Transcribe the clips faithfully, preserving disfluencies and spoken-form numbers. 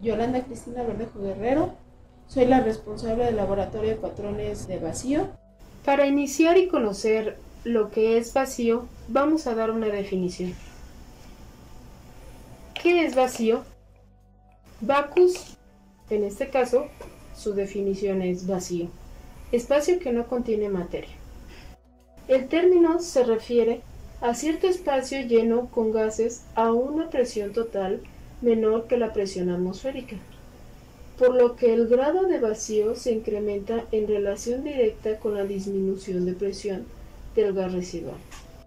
Yolanda Cristina Verdejo Guerrero, soy la responsable del laboratorio de patrones de vacío. Para iniciar y conocer lo que es vacío, vamos a dar una definición. ¿Qué es vacío? Vacus, en este caso, su definición es vacío, espacio que no contiene materia. El término se refiere a cierto espacio lleno con gases a una presión total menor que la presión atmosférica, por lo que el grado de vacío se incrementa en relación directa con la disminución de presión del gas residual.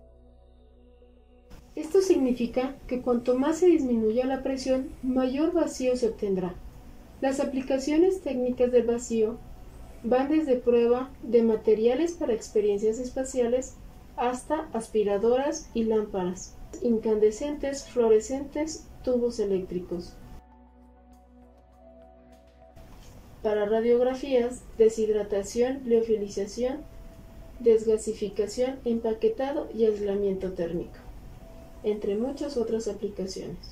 Esto significa que cuanto más se disminuya la presión, mayor vacío se obtendrá. Las aplicaciones técnicas del vacío van desde prueba de materiales para experiencias espaciales hasta aspiradoras y lámparas, incandescentes, fluorescentes, tubos eléctricos. Para radiografías, deshidratación, liofilización, desgasificación, empaquetado y aislamiento térmico, entre muchas otras aplicaciones.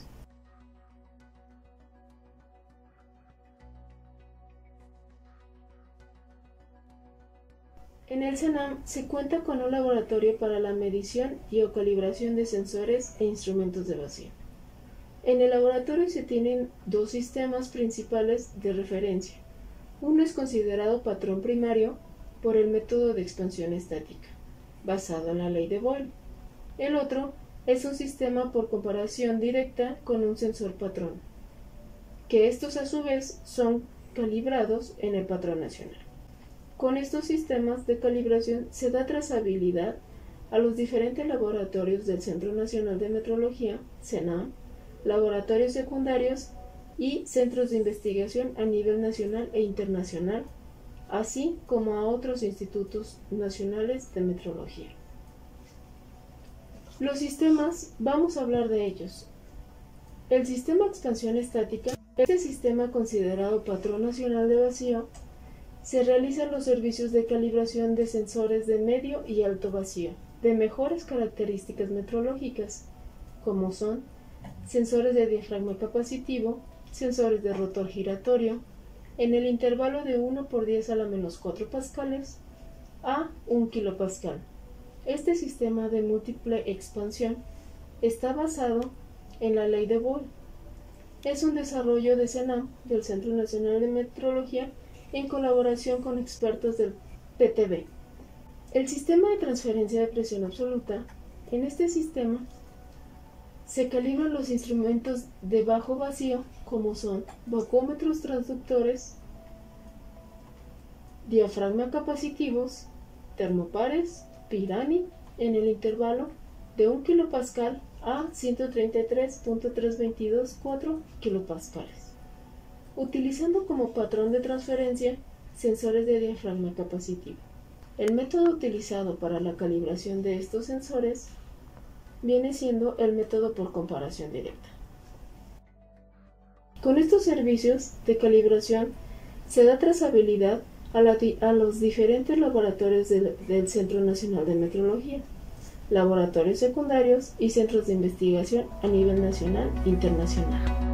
En el CENAM se cuenta con un laboratorio para la medición y o calibración de sensores e instrumentos de vacío. En el laboratorio se tienen dos sistemas principales de referencia. Uno es considerado patrón primario por el método de expansión estática, basado en la ley de Boyle. El otro es un sistema por comparación directa con un sensor patrón, que estos a su vez son calibrados en el patrón nacional. Con estos sistemas de calibración se da trazabilidad a los diferentes laboratorios del Centro Nacional de Metrología, CENAM, laboratorios secundarios y centros de investigación a nivel nacional e internacional, así como a otros institutos nacionales de metrología. Los sistemas, vamos a hablar de ellos. El sistema de expansión estática, este sistema considerado patrón nacional de vacío, se realizan los servicios de calibración de sensores de medio y alto vacío, de mejores características metrológicas, como son sensores de diafragma capacitivo, sensores de rotor giratorio, en el intervalo de uno por diez a la menos cuatro pascales a un kilopascal. Este sistema de múltiple expansión está basado en la ley de Boyle. Es un desarrollo de CENAM, del Centro Nacional de Metrología, en colaboración con expertos del P T B. El sistema de transferencia de presión absoluta. En este sistema se calibran los instrumentos de bajo vacío, como son vacuómetros transductores, diafragma capacitivos, termopares, Pirani, en el intervalo de un kilopascal a ciento treinta y tres punto trescientos veintidós cuatro kilopascales, utilizando como patrón de transferencia sensores de diafragma capacitivo. El método utilizado para la calibración de estos sensores viene siendo el método por comparación directa. Con estos servicios de calibración se da trazabilidad a, la, a los diferentes laboratorios de, del Centro Nacional de Metrología, laboratorios secundarios y centros de investigación a nivel nacional e internacional.